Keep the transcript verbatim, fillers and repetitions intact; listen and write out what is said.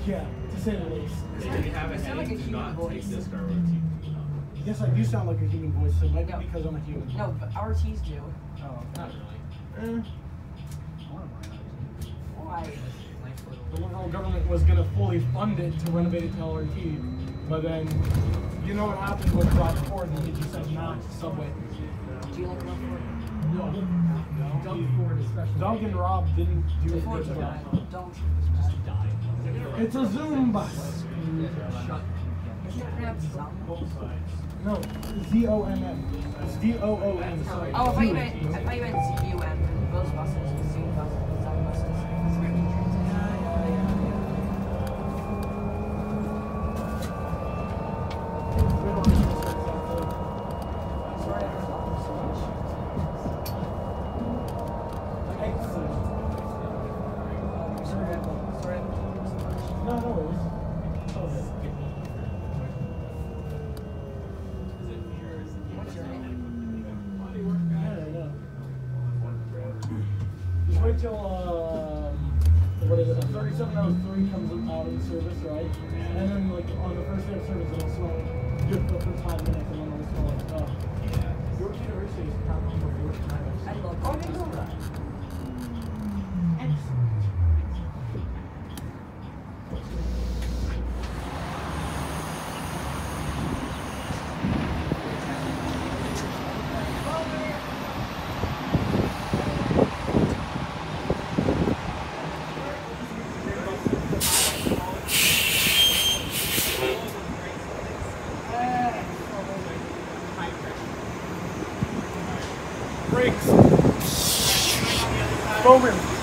Yeah, to say the least. If you have a sound like a headache, do human not voice. take this car routine. Yes, I do sound like a human voice, so maybe No. because I'm a human. No, but our T's do. Oh, Not really. eh. Why? The liberal government was going to fully fund it to renovate it to L R T, but then, you know what happened with Rob Ford, and he just said not to Subway. Do you like Rob Ford? No. No. Doug Ford especially. Doug and Rob didn't do a Ford's good bad. job. Don't. It's a Zoom bus. Shut. Is it pronounced Zoom? No, Z O M M. It's D O O M. Sorry. Oh, I thought you meant, I thought you meant Z U M. Those buses, Zoom buses, Zoom buses. No, no worries. What's your name? Just wait till, um, what is it, thirty-seven oh three comes out in service, right? And then, like, on the first day of service, it'll smell good for five minutes, and then it'll smell like, oh. York University is probably the worst time I've I seen. love Oh, they know that. Excellent. Brakes. Foam rim.